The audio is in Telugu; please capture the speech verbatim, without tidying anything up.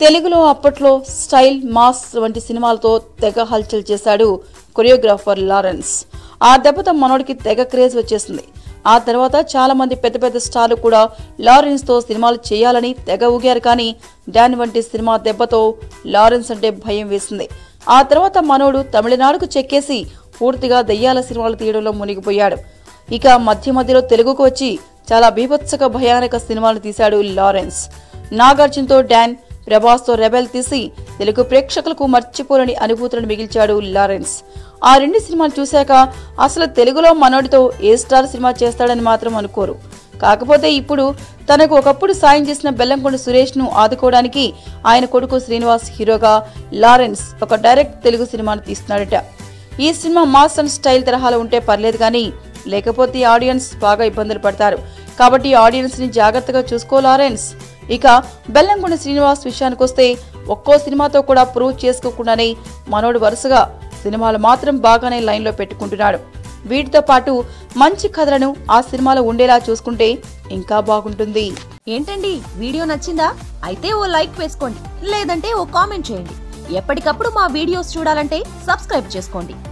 తెలుగులో అప్పట్లో స్టైల్, మాస్ వంటి సినిమాలతో తెగ హల్చల్ చేశాడు కొరియోగ్రాఫర్ లారెన్స్. ఆ దెబ్బతో మనోడికి తెగ క్రేజ్ వచ్చేసింది. ఆ తర్వాత చాలా మంది పెద్ద పెద్ద స్టార్లు కూడా లారెన్స్ తో సినిమాలు చేయాలని తెగ ఊగారు. కానీ డాన్ వంటి సినిమా దెబ్బతో లారెన్స్ అంటే భయం వేసింది. ఆ తర్వాత మనోడు తమిళనాడుకు చెక్కేసి పూర్తిగా దెయ్యాల సినిమాలు తీయడంలో మునిగిపోయాడు. ఇక మధ్య మధ్యలో తెలుగుకు వచ్చి చాలా బీభత్సక భయానక సినిమాలు తీశాడు లారెన్స్. నాగార్జునతో డాన్, ప్రభాస్ తో రెబెల్ తీసి తెలుగు ప్రేక్షకులకు మర్చిపోలేని అనుభూతులను మిగిల్చాడు లారెన్స్. ఆ రెండు సినిమాలు చూశాక అసలు తెలుగులో మనోడితో ఏ స్టార్ సినిమా చేస్తాడని మాత్రం అనుకోరు. కాకపోతే ఇప్పుడు తనకు ఒకప్పుడు సాయం చేసిన బెల్లంకొండ సురేష్ ను ఆదుకోవడానికి ఆయన కొడుకు శ్రీనివాస్ హీరోగా లారెన్స్ ఒక డైరెక్ట్ తెలుగు సినిమాను తీస్తున్నాడట. ఈ సినిమా మాస్ అండ్ స్టైల్ తరహాలో ఉంటే పర్లేదు కానీ లేకపోతే ఆడియన్స్ బాగా ఇబ్బందులు పడతారు. కాబట్టి ఆడియన్స్ ని జాగ్రత్తగా చూసుకో లారెన్స్. ఇక బెల్లంకొండ శ్రీనివాస్ విషయానికొస్తే ఒక్కో సినిమాతో కూడా ప్రూవ్ చేసుకోకుండానే మనోడు వరుసగా సినిమాలు మాత్రం బాగానే లైన్ లో పెట్టుకుంటున్నాడు. వీటితో పాటు మంచి కథలను ఆ సినిమాలో ఉండేలా చూసుకుంటే ఇంకా బాగుంటుంది. ఏంటండి, వీడియో నచ్చిందా? అయితే ఓ లైక్ వేసుకోండి, లేదంటే ఓ కామెంట్ చేయండి. ఎప్పటికప్పుడు మా వీడియోస్ చూడాలంటే సబ్స్క్రైబ్ చేసుకోండి.